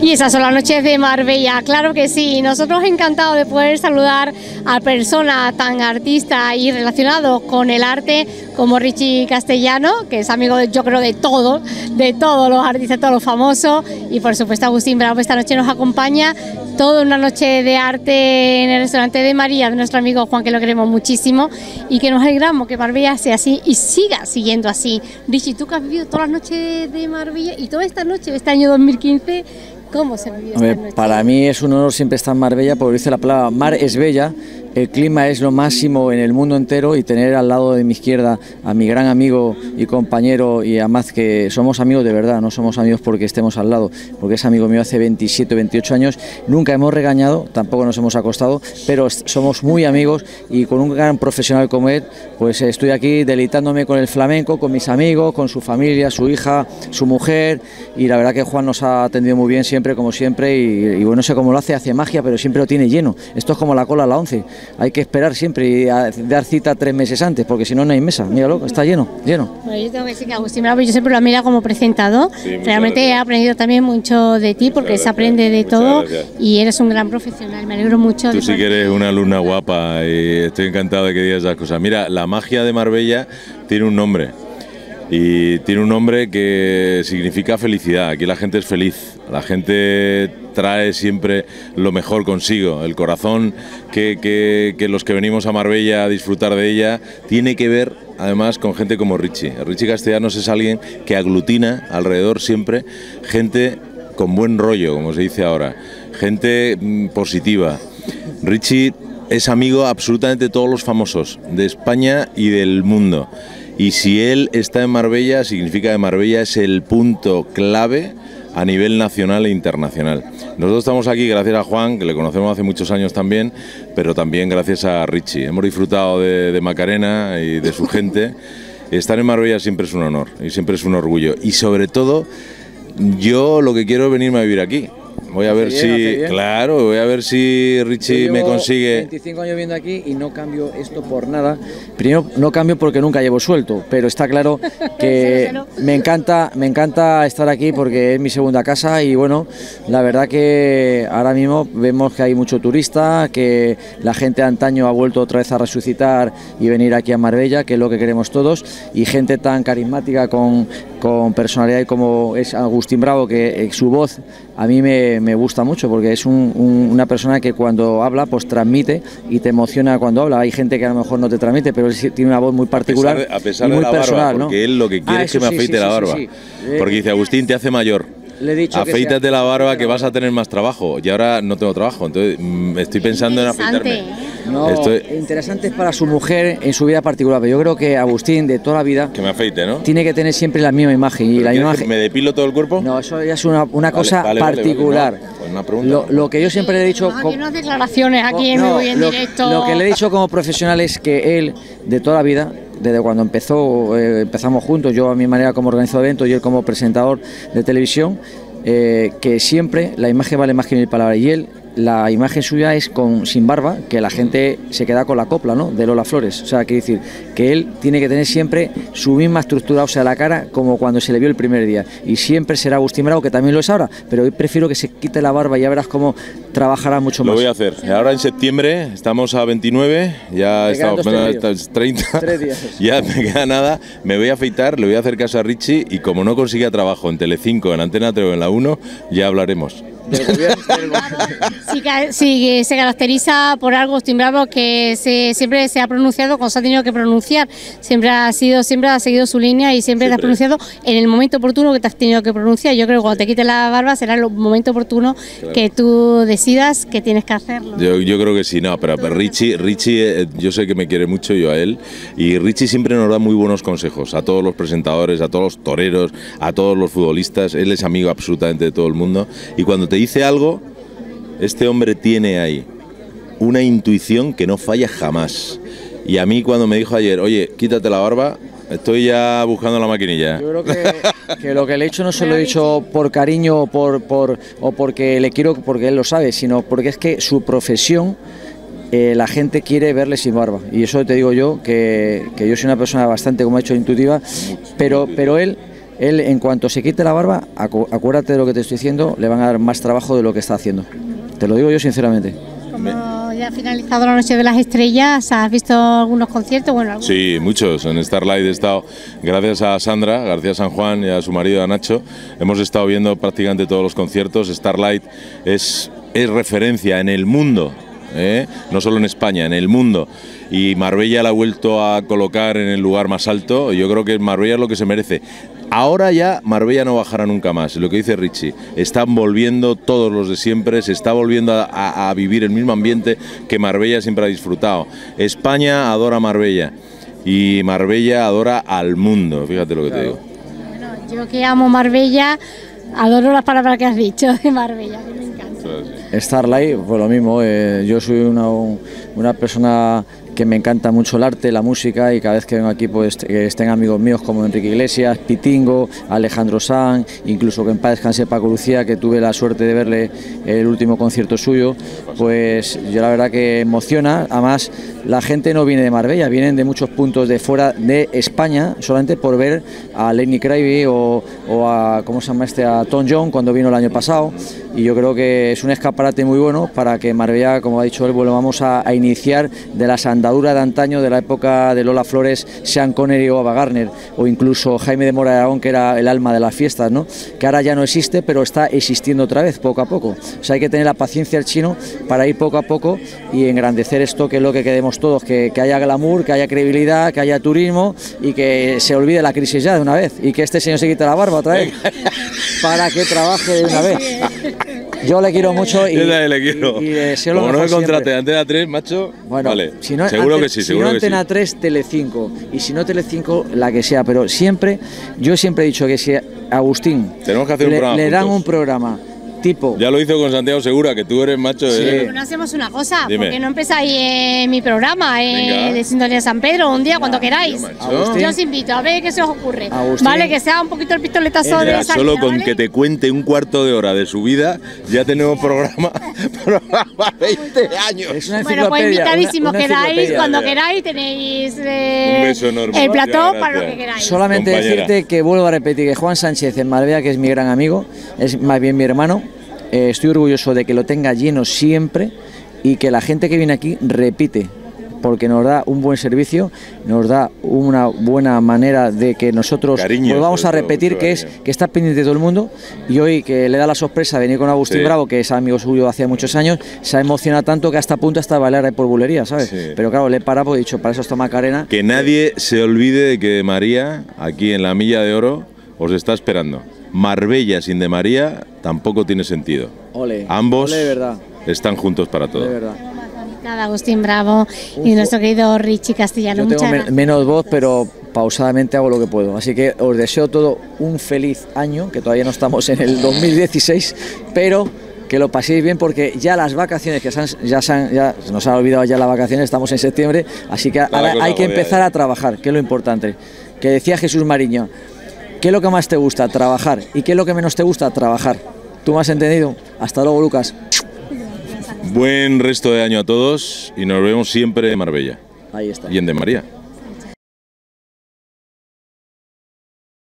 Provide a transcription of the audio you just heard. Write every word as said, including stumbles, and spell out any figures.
Y esas son las noches de Marbella, claro que sí. Nosotros encantados de poder saludar a personas tan artistas y relacionados con el arte como Richie Castellano, que es amigo de, yo creo, de todos, de todos los artistas, todos los famosos, y por supuesto Agustín Bravo esta noche nos acompaña. Toda una noche de arte en el restaurante de María, de nuestro amigo Juan, que lo queremos muchísimo y que nos alegramos que Marbella sea así y siga siguiendo así. Richie, tú que has vivido todas las noches de Marbella y toda esta noche, este año dos mil quince, ¿cómo se vivió esta noche? Para mí es un honor siempre estar en Marbella, porque dice la palabra mar es bella. El clima es lo máximo en el mundo entero, y tener al lado de mi izquierda a mi gran amigo y compañero, y además que somos amigos de verdad, no somos amigos porque estemos al lado, porque es amigo mío hace veintisiete, veintiocho años, nunca hemos regañado, tampoco nos hemos acostado, pero somos muy amigos, y con un gran profesional como él, pues estoy aquí deleitándome con el flamenco, con mis amigos, con su familia, su hija, su mujer, y la verdad que Juan nos ha atendido muy bien siempre, como siempre, y, y bueno, no sé cómo lo hace, hace magia, pero siempre lo tiene lleno. Esto es como la cola a la once. Hay que esperar siempre y dar cita tres meses antes, porque si no, no hay mesa. Míralo, está lleno, lleno. Bueno, yo tengo que decir que Agustín Bravo, yo siempre lo miro como presentador. Sí, realmente gracias. He aprendido también mucho de ti, porque muchas se aprende gracias. de todo, y eres un gran profesional. Me alegro mucho. Tú de sí que eres una alumna guapa, y estoy encantado de que digas esas cosas. Mira, la magia de Marbella tiene un nombre. Y tiene un nombre que significa felicidad. Aquí la gente es feliz, la gente trae siempre lo mejor consigo. El corazón que, que, que los que venimos a Marbella a disfrutar de ella tiene que ver además con gente como Richie. Richie Castellanos es alguien que aglutina alrededor siempre gente con buen rollo, como se dice ahora, gente mm, positiva. Richie es amigo absolutamente de todos los famosos de España y del mundo. Y si él está en Marbella, significa que Marbella es el punto clave a nivel nacional e internacional. Nosotros estamos aquí gracias a Juan, que le conocemos hace muchos años también, pero también gracias a Richie. Hemos disfrutado de, de Macarena y de su gente. Estar en Marbella siempre es un honor y siempre es un orgullo. Y sobre todo, yo lo que quiero es venirme a vivir aquí. Voy a ver bien, si, claro, voy a ver si Richie me consigue. veinticinco años viviendo aquí y no cambio esto por nada. Primero, no cambio porque nunca llevo suelto, pero está claro que me encanta, me encanta estar aquí porque es mi segunda casa, y bueno, la verdad que ahora mismo vemos que hay mucho turista, que la gente de antaño ha vuelto otra vez a resucitar y venir aquí a Marbella, que es lo que queremos todos, y gente tan carismática con, con personalidad como es Agustín Bravo, que eh, su voz a mí me, me gusta mucho, porque es un, un, una persona que cuando habla pues transmite y te emociona cuando habla. Hay gente que a lo mejor no te transmite, pero él tiene una voz muy particular, a pesar de, a pesar y muy de la personal, barba, porque ¿no? él lo que quiere ah, es que me afeite sí, sí, la barba, sí, sí. porque dice, Agustín, te hace mayor. Le he dicho afeítate la barba que vas a tener más trabajo, y ahora no tengo trabajo, entonces mmm, estoy pensando en afeitarme. No, Estoy... interesante es para su mujer en su vida particular, pero yo creo que Agustín de toda la vida que me afeite, ¿no? Tiene que tener siempre la misma imagen. Y la imagen... ¿Me depilo todo el cuerpo? No, eso ya es una, una vale, cosa vale, particular. Vale, vale, no, pues una pregunta. Lo, lo que yo siempre le he dicho... Aquí unas declaraciones aquí en no, muy en lo, directo. Lo que le he dicho como profesional es que él, de toda la vida, desde cuando empezó, eh, empezamos juntos, yo a mi manera como organizador de eventos y él como presentador de televisión, eh, que siempre la imagen vale más que mil palabras, y él, la imagen suya es con sin barba, que la gente se queda con la copla, ¿no?, de Lola Flores. O sea, quiere decir que él tiene que tener siempre su misma estructura, o sea, la cara como cuando se le vio el primer día, y siempre será Agustín Bravo, que también lo es ahora, pero hoy prefiero que se quite la barba y ya verás cómo trabajará mucho más. Lo voy a hacer. Ahora en septiembre estamos a veintinueve, ya estamos treinta, tres días. Ya me queda nada, me voy a afeitar, le voy a hacer caso a Richie, y como no consiga trabajo en Telecinco, en Antena tres o en la uno, ya hablaremos. Sí, sí, se caracteriza por algo Agustín Bravo, que se, siempre se ha pronunciado cuando se ha tenido que pronunciar, siempre ha sido, siempre ha seguido su línea, y siempre, siempre te has pronunciado en el momento oportuno que te has tenido que pronunciar. Yo creo que cuando te quites la barba será el momento oportuno, claro, que tú decidas que tienes que hacerlo. Yo, yo creo que sí, no, pero, pero Richie, Richie, yo sé que me quiere mucho, yo a él, y Richie siempre nos da muy buenos consejos a todos los presentadores, a todos los toreros, a todos los futbolistas. Él es amigo absolutamente de todo el mundo, y cuando te dice algo, este hombre tiene ahí una intuición que no falla jamás. Y a mí cuando me dijo ayer, oye, quítate la barba, estoy ya buscando la maquinilla. Yo creo que, que lo que le he hecho no se lo he dicho por cariño o, por, por, o porque le quiero, porque él lo sabe, sino porque es que su profesión, eh, la gente quiere verle sin barba. Y eso te digo yo, que, que yo soy una persona bastante, como he dicho, intuitiva, pero, pero él Él, en cuanto se quite la barba, acu acuérdate de lo que te estoy diciendo, le van a dar más trabajo de lo que está haciendo. Te lo digo yo sinceramente. Como ya ha finalizado la Noche de las Estrellas, ¿has visto algunos conciertos? Bueno, algunos. Sí, muchos. En Starlight he estado, gracias a Sandra García San Juan y a su marido a Nacho, hemos estado viendo prácticamente todos los conciertos. Starlight es, es referencia en el mundo, ¿eh? No solo en España, en el mundo. Y Marbella la ha vuelto a colocar en el lugar más alto. Yo creo que Marbella es lo que se merece. Ahora ya Marbella no bajará nunca más, lo que dice Richie, están volviendo todos los de siempre, se está volviendo a, a, a vivir el mismo ambiente que Marbella siempre ha disfrutado. España adora Marbella y Marbella adora al mundo, fíjate lo que claro. te digo. Bueno, yo que amo Marbella, adoro las palabras que has dicho de Marbella, que me encanta. Starlight, pues lo mismo, eh, yo soy una, una persona que me encanta mucho el arte, la música, y cada vez que vengo aquí pues que estén amigos míos como Enrique Iglesias, Pitingo, Alejandro Sanz, incluso que en paz descanse Paco Lucía, que tuve la suerte de verle el último concierto suyo, pues yo la verdad que emociona. Además la gente no viene de Marbella, vienen de muchos puntos de fuera de España solamente por ver a Lenny Kravitz o, o a, ¿cómo se llama este? A Tom Jones cuando vino el año pasado, y yo creo que es un escaparate muy bueno para que Marbella, como ha dicho él, volvamos a, a iniciar de las andadura de antaño, de la época de Lola Flores, Sean Connery o Ava Gardner, o incluso Jaime de Mora de Aragón, que era el alma de las fiestas, ¿no? Que ahora ya no existe, pero está existiendo otra vez, poco a poco. O sea, hay que tener la paciencia del chino para ir poco a poco y engrandecer esto, que es lo que queremos todos, que, que haya glamour, que haya credibilidad, que haya turismo y que se olvide la crisis ya de una vez, y que este señor se quite la barba otra vez para que trabaje de una vez. Yo le quiero mucho y, yo le quiero. y, y deseo lo Como mejor no me contrate siempre. Antena tres, macho, bueno, vale. Si no, seguro ante, que sí, si seguro no que sí. Antena tres, Telecinco, y si no Telecinco, la que sea, pero siempre, yo siempre he dicho que si a Agustín tenemos que hacer le, un programa le dan juntos. un programa tipo... Ya lo hizo con Santiago Segura, que tú eres macho. Sí. Eres... Bueno, hacemos una cosa, Dime. ¿por qué no empezáis eh, mi programa eh, de Sintonía San Pedro un día, cuando queráis? Agustín. Yo os invito, a ver qué se os ocurre. Agustín. Vale, que sea un poquito el pistoletazo Ya, de salida, solo con ¿vale? que te cuente un cuarto de hora de su vida, ya tenemos programa para veinte años. Es una Bueno, pues invitadísimos una, una queráis, enciclopedia. cuando ya. queráis tenéis eh, Un beso enorme. el plató Gracias. para lo que queráis. Solamente Compañera. decirte que vuelvo a repetir que Juan Sánchez en Marbella, que es mi gran amigo, es más bien mi hermano, eh, estoy orgulloso de que lo tenga lleno siempre y que la gente que viene aquí repite, porque nos da un buen servicio, nos da una buena manera de que nosotros Cariño, volvamos a sobre todo, repetir, mucho que es cariño. que está pendiente de todo el mundo, y hoy que le da la sorpresa de venir con Agustín Sí. Bravo, que es amigo suyo hace muchos años, se ha emocionado tanto que hasta a punto hasta bailar ahí por bulería, ¿sabes? Sí. Pero claro, le he parado porque he dicho, para eso está Macarena. Que nadie se olvide de que María, aquí en la Milla de Oro, os está esperando. Marbella sin de María tampoco tiene sentido. Ole, Ambos ole de verdad, están juntos para todo. de verdad. Nada, Agustín Bravo y nuestro querido Richie Castellano. Yo tengo Muchas men- gracias. menos voz, pero pausadamente hago lo que puedo. Así que os deseo todo un feliz año, que todavía no estamos en el dos mil dieciséis, pero que lo paséis bien, porque ya las vacaciones, que se han- ya, se han- ya se nos han olvidado ya las vacaciones, estamos en septiembre, así que Está la ahora cosa hay que jodida empezar ya. a trabajar, que es lo importante. Que decía Jesús Mariño, ¿qué es lo que más te gusta? Trabajar. ¿Y qué es lo que menos te gusta? Trabajar. ¿Tú me has entendido? Hasta luego, Lucas. Buen resto de año a todos y nos vemos siempre en Marbella Ahí está. y en De María.